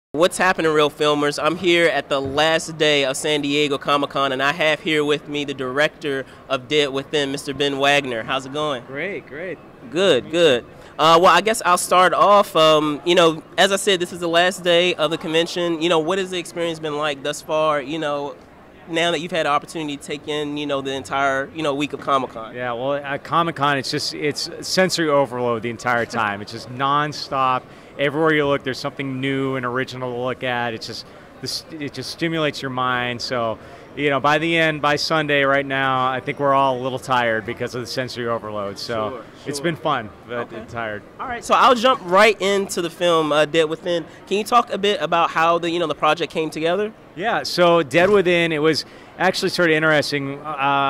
What's happening, real filmers? I'm here at the last day of San Diego Comic-Con, and I have here with me the director of Dead Within, Mr. Ben Wagner. How's it going? Great, great. Good, good. Well, I guess I'll start off. As I said, this is the last day of the convention. What has the experience been like thus far? Now that you've had the opportunity to take in, the entire, week of Comic-Con. Yeah, well, at Comic-Con, it's sensory overload the entire time. It's just nonstop. Everywhere you look, there's something new and original to look at. It just stimulates your mind. So, by Sunday right now, I think we're all a little tired because of the sensory overload. So Sure. It's been fun, but tired. All right, so I'll jump right into the film, Dead Within. Can you talk a bit about how the project came together? Yeah, so Dead Within, it was actually sort of interesting.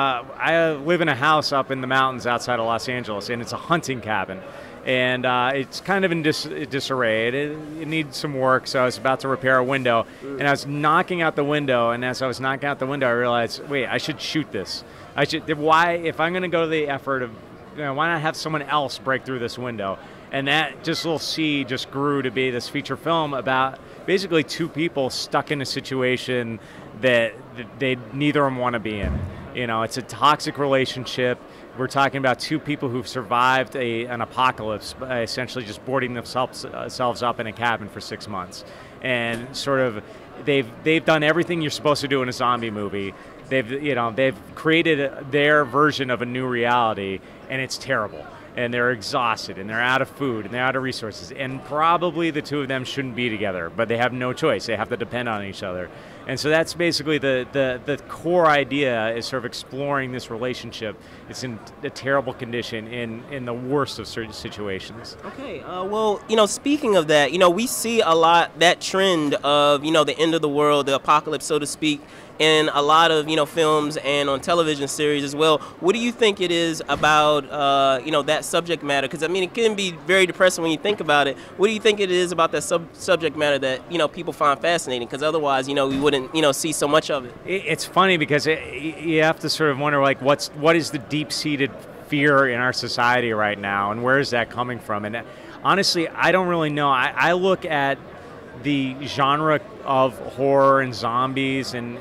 I live in a house up in the mountains outside of Los Angeles, and it's a hunting cabin. And it's kind of in disarray. It needs some work, so I was about to repair a window. And I was knocking out the window, and as I was knocking out the window, I realized, wait, I should shoot this. Why, if I'm going to go to the effort of, why not have someone else break through this window? And that just little seed just grew to be this feature film about basically two people stuck in a situation that they neither of them want to be in. It's a toxic relationship. We're talking about two people who've survived an apocalypse by essentially just boarding themselves up in a cabin for 6 months. And sort of they've done everything you're supposed to do in a zombie movie. They've created their version of a new reality, and it's terrible. And they're exhausted, and they're out of food, and they're out of resources. And probably the two of them shouldn't be together, but they have no choice. They have to depend on each other. And so that's basically the core idea, is sort of exploring this relationship. It's in a terrible condition in the worst of certain situations. Okay, speaking of that, we see a lot that trend of, the end of the world, the apocalypse, so to speak, in a lot of, films and on television series as well. What do you think it is about, that subject matter? Because, it can be very depressing when you think about it. What do you think it is about that subject matter that, people find fascinating? Because otherwise, we wouldn't, see so much of it. It's funny because you have to sort of wonder, like, what is the deep-seated fear in our society right now, and where is that coming from? And honestly, I don't really know. I look at the genre of horror and zombies and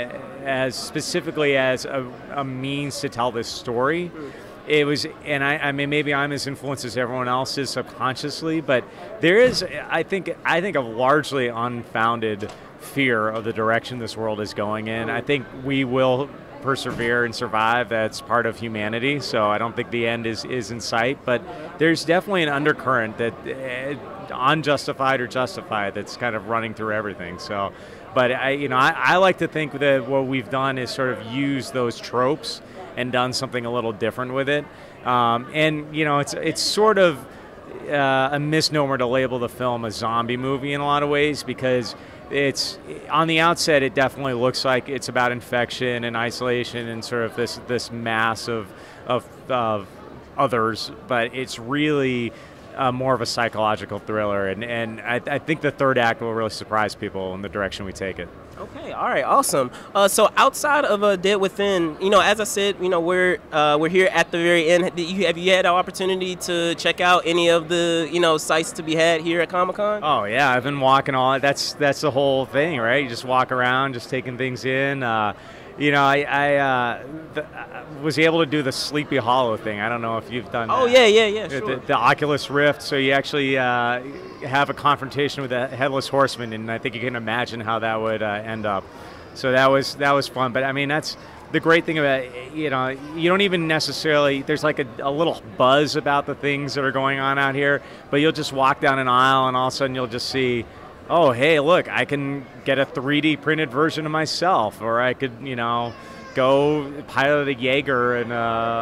as specifically as a means to tell this story. It was, and I mean, maybe I'm as influenced as everyone else is subconsciously, but there is, I think a largely unfounded fear of the direction this world is going in. I think we will persevere and survive. That's part of humanity, so I don't think the end is in sight, but there's definitely an undercurrent that unjustified or justified that's kind of running through everything. So, but I like to think that what we've done is sort of use those tropes and done something a little different with it. It's sort of a misnomer to label the film a zombie movie in a lot of ways, because it's, on the outset, it definitely looks like it's about infection and isolation and sort of this mass of others, but it's really more of a psychological thriller, and I think the third act will really surprise people in the direction we take it. Okay, all right, awesome. So outside of Dead Within, as I said, we're here at the very end. Have you had the opportunity to check out any of the sites to be had here at Comic-Con? Oh yeah, I've been walking all. That's the whole thing, right? You just walk around, just taking things in. I was able to do the Sleepy Hollow thing. I don't know if you've done that. Oh, yeah, sure. The Oculus Rift, so you actually have a confrontation with a Headless Horseman, and I think you can imagine how that would end up. So that was fun. But, that's the great thing about it, you don't even necessarily, there's like a little buzz about the things that are going on out here, but you'll just walk down an aisle, and all of a sudden you'll just see, oh, hey, look, I can get a 3D printed version of myself, or I could, go pilot a Jaeger in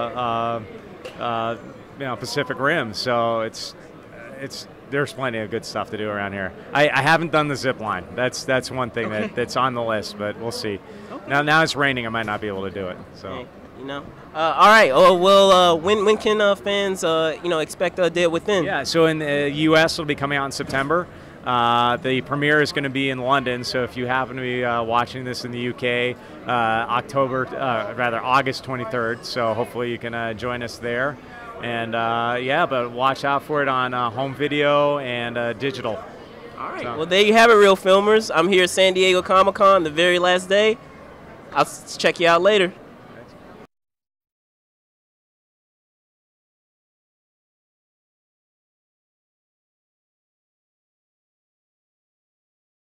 Pacific Rim. So there's plenty of good stuff to do around here. I haven't done the zip line. That's one thing that's on the list, but we'll see. Okay. Now it's raining, I might not be able to do it. So. Okay. All right. Oh well. When can fans expect Dead Within? Yeah. So in the U.S. it'll be coming out in September. The premiere is going to be in London, so if you happen to be watching this in the UK, August 23rd, so hopefully you can join us there. And but watch out for it on home video and digital. All right. So. Well, there you have it, real filmers. I'm here at San Diego Comic-Con, the very last day. I'll check you out later.